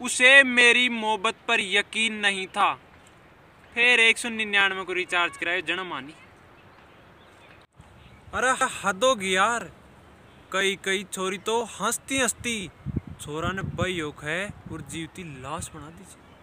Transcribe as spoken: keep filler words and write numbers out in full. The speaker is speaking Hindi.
उसे मेरी मोहब्बत पर यकीन नहीं था। फिर एक सौ निन्यानवे को रिचार्ज कराए जन्म आनी। अरे हद होगी यार, कई कई छोरी तो हंसती हंसती छोरा ने बयोक है और जीवती लाश बना दी।